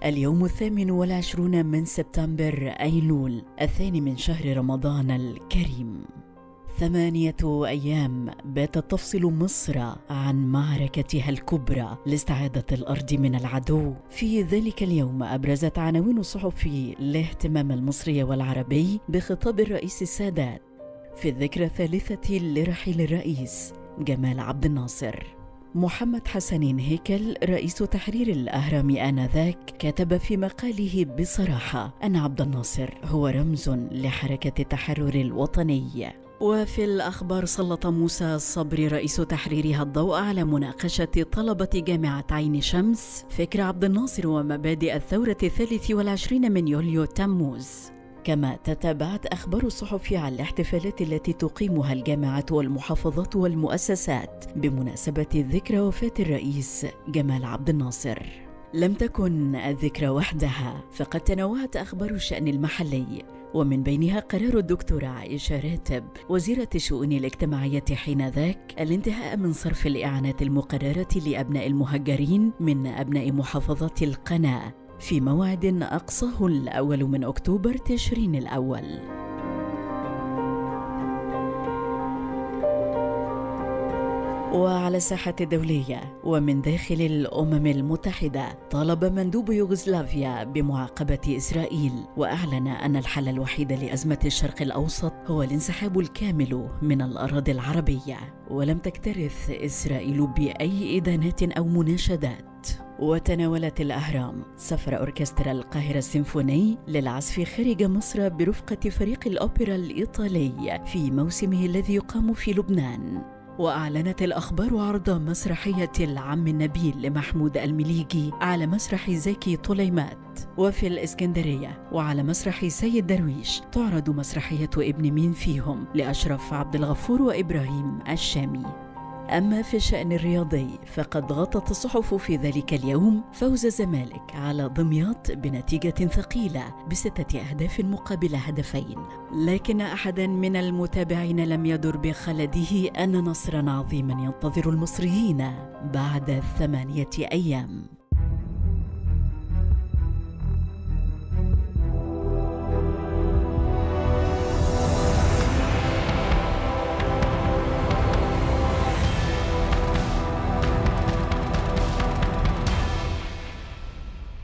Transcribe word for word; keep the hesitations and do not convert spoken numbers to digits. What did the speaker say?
اليوم الثامن والعشرون من سبتمبر أيلول، الثاني من شهر رمضان الكريم. ثمانية أيام باتت تفصل مصر عن معركتها الكبرى لاستعادة الأرض من العدو. في ذلك اليوم أبرزت عناوين الصحف الاهتمام المصري والعربي بخطاب الرئيس السادات في الذكرى الثالثة لرحيل الرئيس جمال عبد الناصر. محمد حسنين هيكل رئيس تحرير الأهرام آنذاك كتب في مقاله بصراحة أن عبد الناصر هو رمز لحركة التحرر الوطني. وفي الأخبار سلط موسى صبري رئيس تحريرها الضوء على مناقشة طلبة جامعة عين شمس فكر عبد الناصر ومبادئ الثورة الثالث والعشرين من يوليو تموز. كما تتابعت أخبار الصحف عن الاحتفالات التي تقيمها الجامعة والمحافظات والمؤسسات بمناسبة ذكرى وفاة الرئيس جمال عبد الناصر. لم تكن الذكرى وحدها، فقد تنوعت أخبار الشأن المحلي، ومن بينها قرار الدكتورة عائشة راتب وزيرة الشؤون الاجتماعية حينذاك الانتهاء من صرف الإعانات المقررة لأبناء المهجرين من أبناء محافظة القناة في موعد أقصاه الأول من أكتوبر تشرين الأول. وعلى الساحة الدولية ومن داخل الأمم المتحدة، طالب مندوب يوغوسلافيا بمعاقبة إسرائيل، وأعلن أن الحل الوحيد لأزمة الشرق الأوسط هو الانسحاب الكامل من الأراضي العربية، ولم تكترث إسرائيل بأي إدانات أو مناشدات. وتناولت الأهرام سفر أوركسترا القاهرة السيمفوني للعزف خارج مصر برفقة فريق الأوبرا الإيطالي في موسمه الذي يقام في لبنان. وأعلنت الأخبار عرض مسرحية العم النبيل لمحمود المليجي على مسرح زكي طليمات. وفي الإسكندرية وعلى مسرح سيد درويش تعرض مسرحية ابن مين فيهم لأشرف عبد الغفور وإبراهيم الشامي. أما في الشأن الرياضي فقد غطت الصحف في ذلك اليوم فوز الزمالك على دمياط بنتيجة ثقيلة بستة أهداف مقابل هدفين، لكن أحدا من المتابعين لم يدر بخلده أن نصرا عظيما ينتظر المصريين بعد ثمانية أيام.